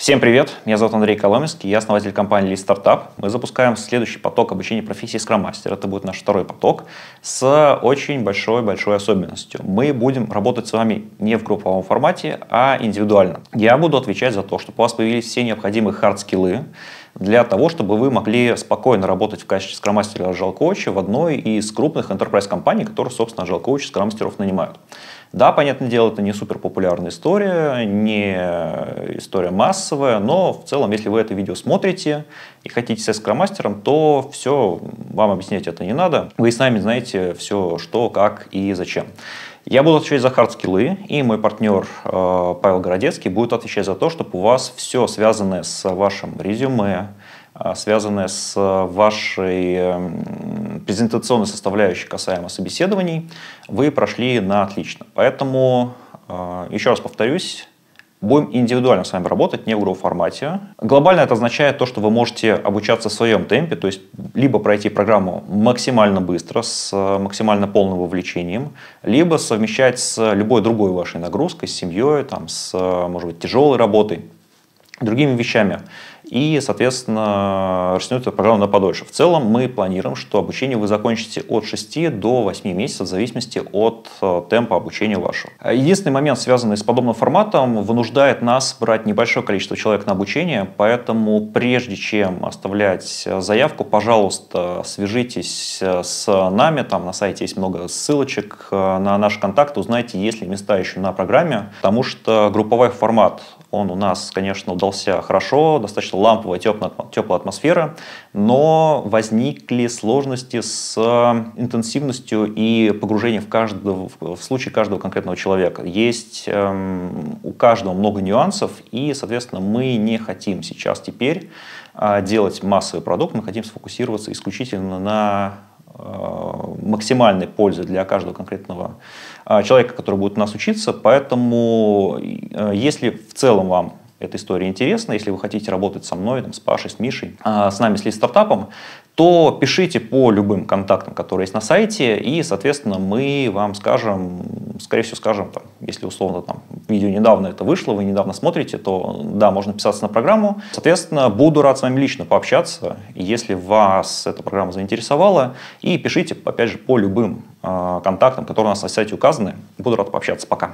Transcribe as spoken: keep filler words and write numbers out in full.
Всем привет, меня зовут Андрей Коломенский, я основатель компании Lead Startup. Мы запускаем следующий поток обучения профессии Scrum Master. Это будет наш второй поток с очень большой-большой особенностью. Мы будем работать с вами не в групповом формате, а индивидуально. Я буду отвечать за то, чтобы у вас появились все необходимые хард-скиллы для того, чтобы вы могли спокойно работать в качестве скрам-мастера или agile-коуча в одной из крупных enterprise компаний, которые, собственно, agile-коучи, скрам-мастеров нанимают. Да, понятное дело, это не супер популярная история, не история массовая, но в целом, если вы это видео смотрите и хотите стать скрам-мастером, то все, вам объяснять это не надо. Вы и сами знаете все, что, как и зачем. Я буду отвечать за хард-скиллы, и мой партнер э, Павел Городецкий будет отвечать за то, чтобы у вас все связанное с вашим резюме, э, связанное с вашей э, презентационной составляющей касаемо собеседований, вы прошли на отлично. Поэтому, э, еще раз повторюсь, будем индивидуально с вами работать, не в групповом формате. Глобально это означает то, что вы можете обучаться в своем темпе, то есть либо пройти программу максимально быстро, с максимально полным вовлечением, либо совмещать с любой другой вашей нагрузкой, с семьей, там, с, может быть, тяжелой работой, другими вещами. И, соответственно, растянуть эту программу на подольше. В целом мы планируем, что обучение вы закончите от шести до восьми месяцев в зависимости от темпа обучения вашего. Единственный момент, связанный с подобным форматом, вынуждает нас брать небольшое количество человек на обучение, поэтому прежде чем оставлять заявку, пожалуйста, свяжитесь с нами, там на сайте есть много ссылочек на наши контакты, узнайте, есть ли места еще на программе, потому что групповой формат, он у нас, конечно, удался хорошо, достаточно ламповая, теплая, теплая атмосфера, но возникли сложности с интенсивностью и погружением в, каждого, в случае каждого конкретного человека. Есть эм, у каждого много нюансов, и, соответственно, мы не хотим сейчас теперь э, делать массовый продукт, мы хотим сфокусироваться исключительно на максимальной пользы для каждого конкретного человека, который будет у нас учиться. Поэтому, если в целом вам эта история интересна, если вы хотите работать со мной, там, с Пашей, с Мишей, с нами, с Lead Startup, то пишите по любым контактам, которые есть на сайте, и, соответственно, мы вам скажем, скорее всего, скажем, там, если условно там, видео недавно это вышло, вы недавно смотрите, то да, можно писаться на программу. Соответственно, буду рад с вами лично пообщаться, если вас эта программа заинтересовала, и пишите, опять же, по любым э, контактам, которые у нас на сайте указаны. Буду рад пообщаться. Пока.